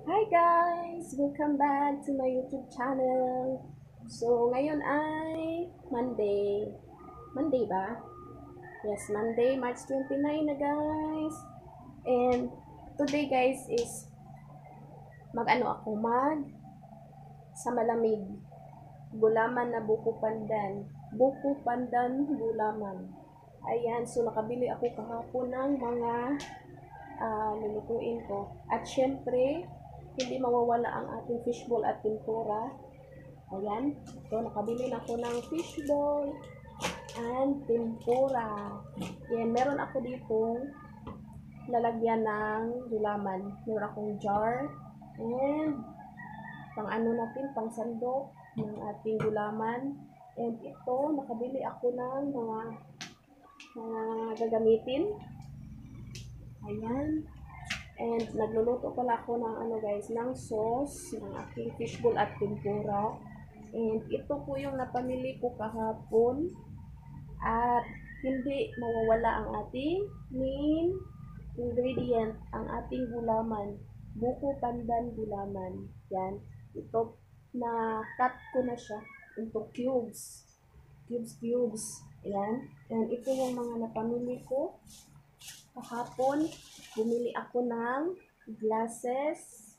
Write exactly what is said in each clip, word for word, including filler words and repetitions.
Hi guys! Welcome back to my YouTube channel. So, ngayon ay Monday. Monday ba? Yes, Monday, March twenty-nine na guys. And today guys is mag-ano ako mag sa malamig. Gulaman na buko pandan. Buko pandan gulaman. Ayan, so nakabili ako kahapon ng mga uh, lulutuin ko. At syempre, hindi mawawala ang ating fishball at tempura. Ayan. So, nakabili na ako ng fishball and tempura. Yan, meron ako dito lalagyan ng gulaman. Meron akong jar and pang ano natin, pang sandok ng ating gulaman. And ito, nakabili ako ng mga mga gagamitin. Ayan. And nagluluto pala ako ng ano guys, ng sauce ng aking fishball at tempura. And ito po yung napamili ko kahapon. At hindi mawawala ang ating main ingredient, ang ating gulaman. Buko pandan gulaman. Yan. Ito, na cut ko na siya into cubes. Cubes, cubes. Ayan. And ito yung mga napamili ko kahapon. Bumili ako ng glasses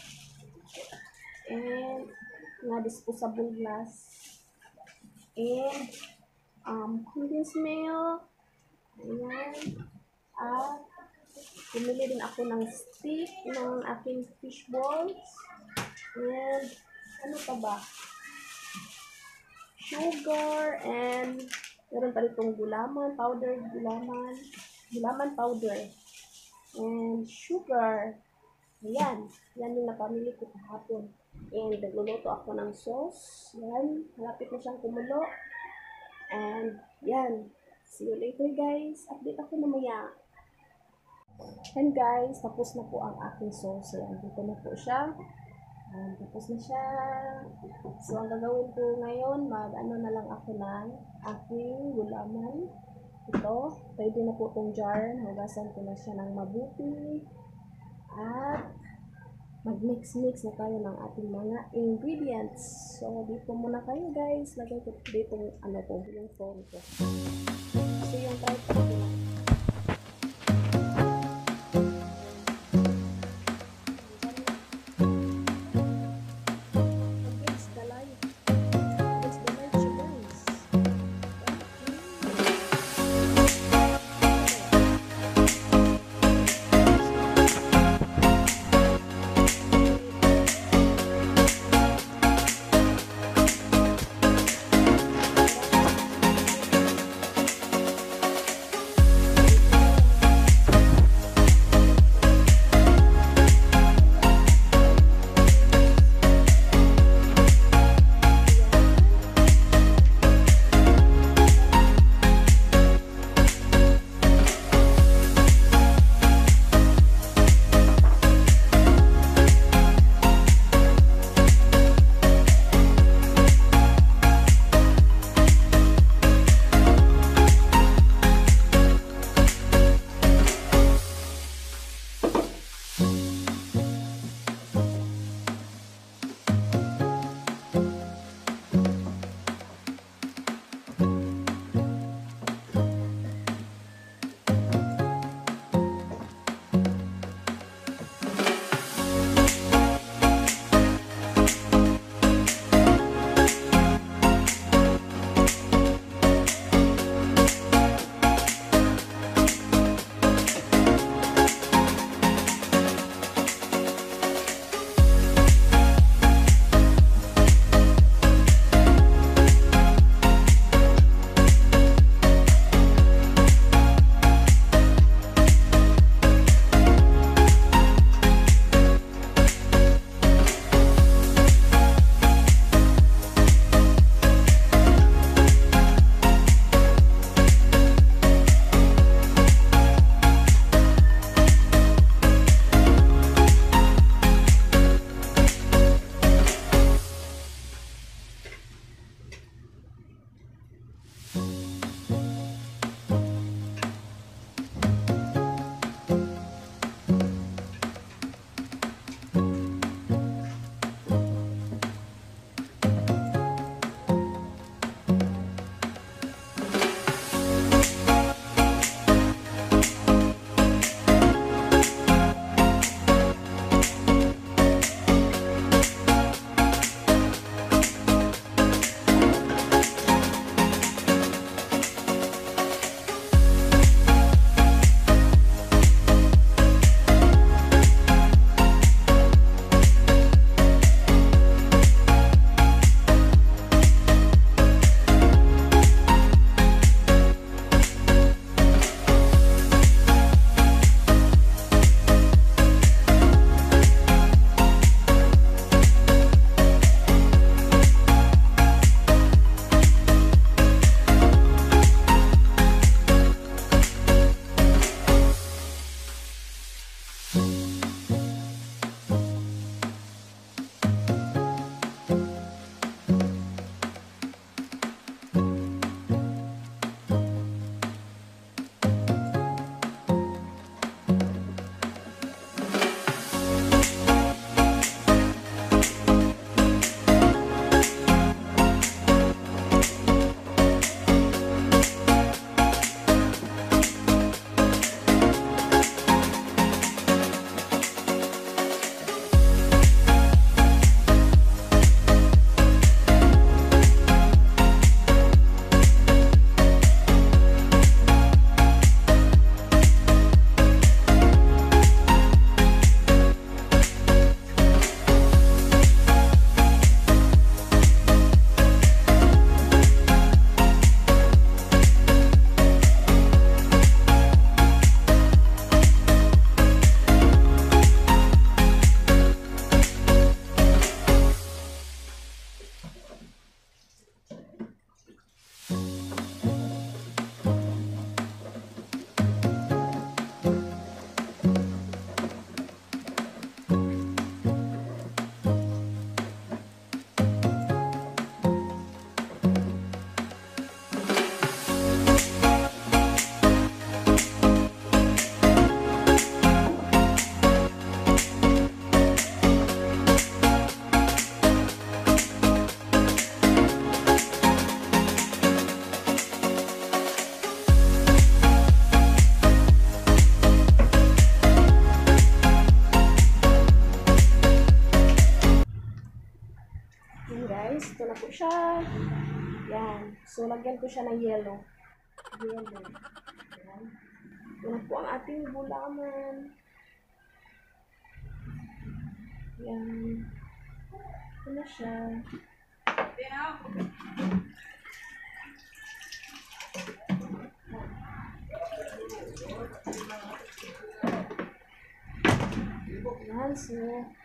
and mga disposable glass and um, condensed milk. Ayan. At bumili din ako ng stick ng aking fish balls and ano pa ba? Sugar and meron pa ritong gulaman, powdered gulaman, gulaman powder. And sugar. Ayan. Yan yung napamili ko kahapon. And nagluluto ako ng sauce. Yan. Malapit na siyang kumulo. And yan. See you later guys. Update ako mamaya. And guys, tapos na po ang aking sauce. Yan. Dito na po siya. And tapos na siya. So ang gagawin ko ngayon, mag ano na lang ako ng aking gulaman. Ito, pwede na po itong jar. Hugasan ko na siya ng mabuti. At mag-mix-mix na tayo ng ating mga ingredients. So, dito muna kayo guys. Lagay ko dito ano po, yung phone ko. So, yung tripod ko na. Ito na po siya. Yan. So, lagyan ko siya ng yellow. Yellow. Yan. Ito na po ang ating gulaman. Yan. Ito na siya. Yan. So,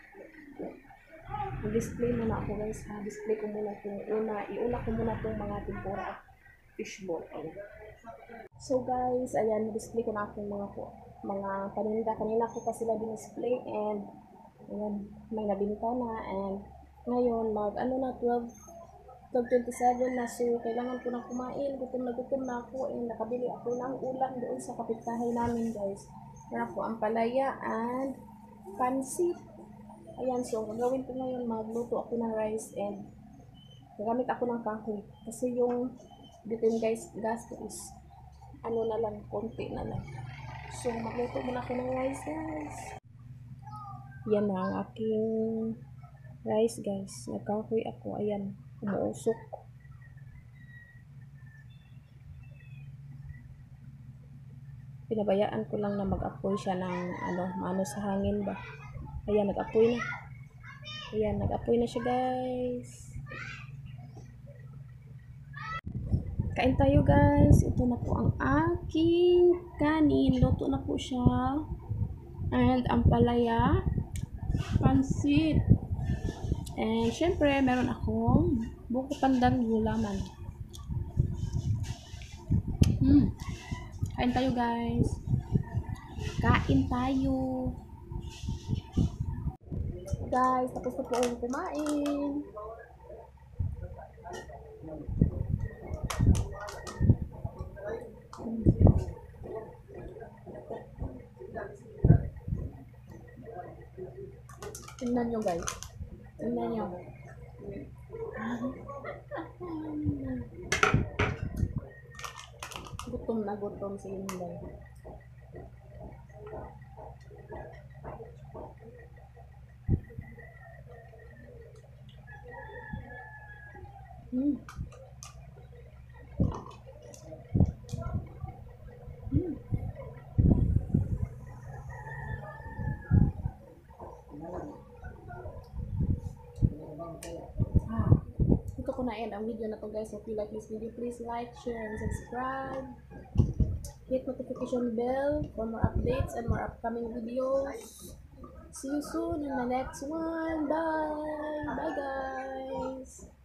display muna ako guys ha. Display ko muna itong una. Iuna ko muna itong mga tempura at fishball. Ayan. So guys, ayan, display ko na akong mga po, mga paninda. Kanina ko pa sila din-display and ayan, may nabinta na and ngayon mag ano na twelve twenty-seven na, so kailangan ko na kumain. Gutom na gutom na ako and nakabili ako ng ulam doon sa kapitbahay namin guys. Yan po ang palaya and pansit. Ayan, so gagawin ko ngayon, magluto ako ng rice and gagamit ako ng kahoy kasi yung bitin guys, gas ko is ano na lang, konti na lang. So magluto muna ako ng rice guys. Yan na ang aking rice guys. Nagkahoy ako, ayan, umuusok. Pinabayaan ko lang na mag-apoy siya ng ano, mano sa hangin ba. Ayan, nag-apoy na. Ayan, nag-apoy na siya guys. Kain tayo guys. Ito na po ang aking kanin. Luto na po siya. And ang palaya, pansit. And syempre, meron akong buko pandan gulaman. Hmm. Kain tayo guys. Kain tayo. Guys, tapos na po akong kumain. Tingnan nyo guys. Tingnan nyo. Gutom na gutom si Inday. Hmm. Hmm. Ah, ito ko na end ang video na to guys. If you like this video, please like, share, and subscribe. Hit notification bell for more updates and more upcoming videos. See you soon in the next one. Bye. Bye guys.